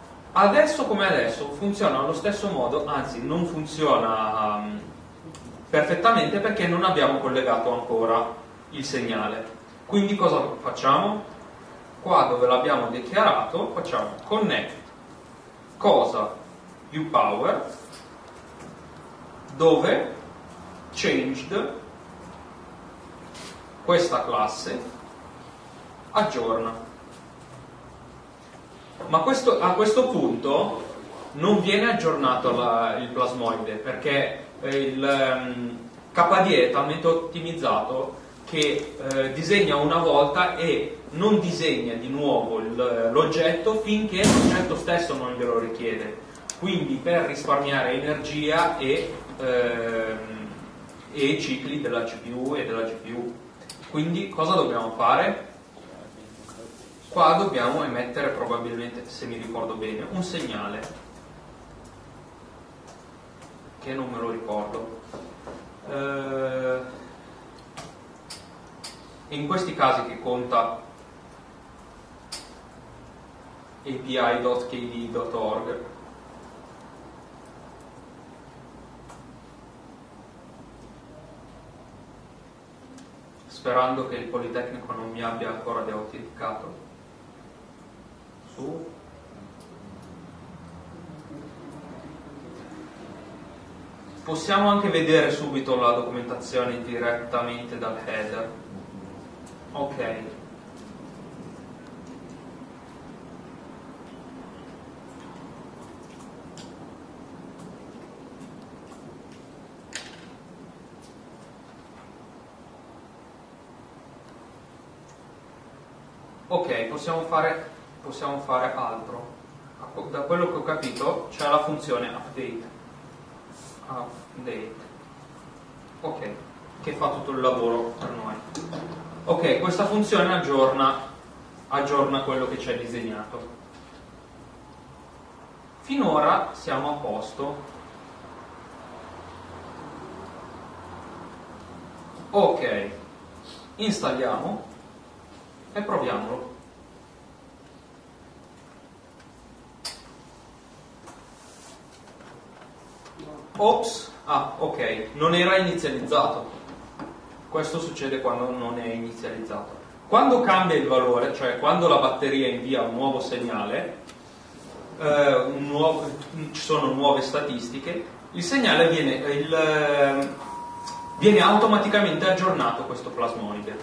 adesso come adesso funziona allo stesso modo, anzi non funziona perfettamente perché non abbiamo collegato ancora il segnale. Quindi cosa facciamo? Qua dove l'abbiamo dichiarato facciamo connect cosa più power dove changed questa classe aggiorna. Ma a questo punto non viene aggiornato il plasmoide perché il KDE è talmente ottimizzato che disegna una volta e non disegna di nuovo l'oggetto finché l'oggetto stesso non glielo richiede, quindi per risparmiare energia e cicli della CPU e della GPU. Quindi cosa dobbiamo fare? Qua dobbiamo emettere probabilmente, se mi ricordo bene, un segnale che non me lo ricordo. In questi casi che conta api.kd.org, sperando che il Politecnico non mi abbia ancora deautenticato su. Possiamo anche vedere subito la documentazione direttamente dal header. Ok. Ok, possiamo fare altro. Da quello che ho capito c'è la funzione update. Ok, che fa tutto il lavoro per noi. Ok, questa funzione aggiorna quello che c'è disegnato. Finora siamo a posto. Ok, installiamo e proviamolo. Ops, ok, non era inizializzato. Questo succede quando non è inizializzato. Quando cambia il valore, cioè quando la batteria invia un nuovo segnale, ci sono nuove statistiche, il segnale viene automaticamente aggiornato questo plasmoide.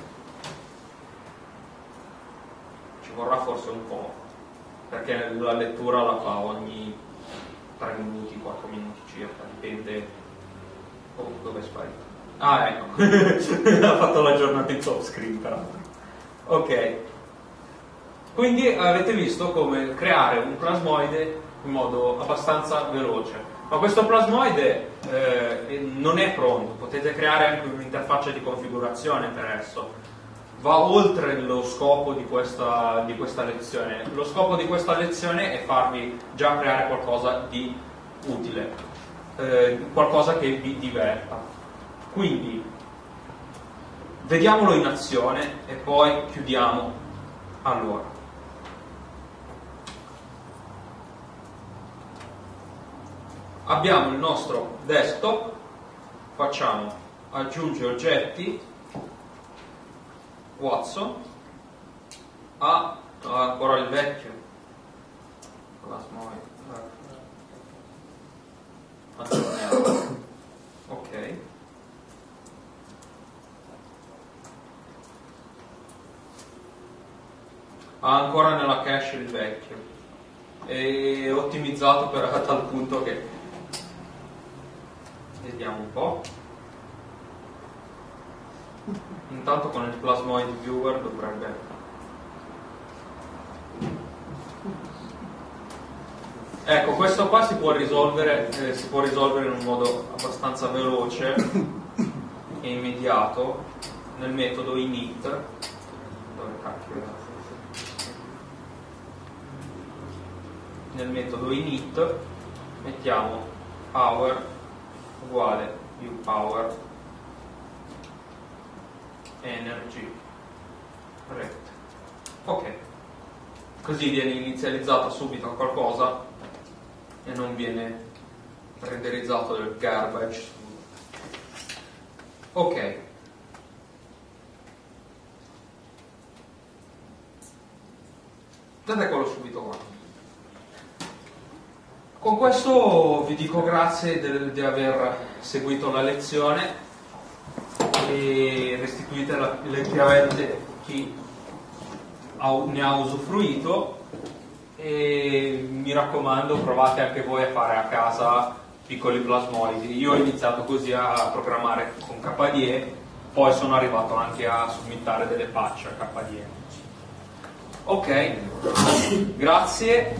Ci vorrà forse un po', perché la lettura la fa ogni 3 minuti, 4 minuti circa, dipende. Oh, dove è sparito? Ah, ecco, ha fatto l'aggiornamento off screen peraltro. Ok, quindi avete visto come creare un plasmoide in modo abbastanza veloce, ma questo plasmoide non è pronto, potete creare anche un'interfaccia di configurazione per esso. Va oltre lo scopo di questa lezione. Lo scopo di questa lezione è farvi già creare qualcosa di utile, qualcosa che vi diverta. Quindi vediamolo in azione e poi chiudiamo. Allora, abbiamo il nostro desktop, facciamo aggiungi oggetti, Watson, ancora il vecchio plasmoide, ok, ha ancora nella cache il vecchio, è ottimizzato per a tal punto che vediamo un po'. Intanto con il plasmoid viewer dovrebbe ecco, questo qua si può risolvere in un modo abbastanza veloce e immediato nel metodo init. Dove cacchio è? Nel metodo init mettiamo power uguale più power energy rect. Ok, così viene inizializzato subito a qualcosa e non viene renderizzato del garbage Ok. Eccolo subito qua. Con questo vi dico grazie di aver seguito la lezione e restituite letteralmente chi ne ha usufruito, e mi raccomando, provate anche voi a fare a casa piccoli plasmoidi. Io ho iniziato così a programmare con KDE, poi sono arrivato anche a submittare delle patch a KDE. Ok, grazie.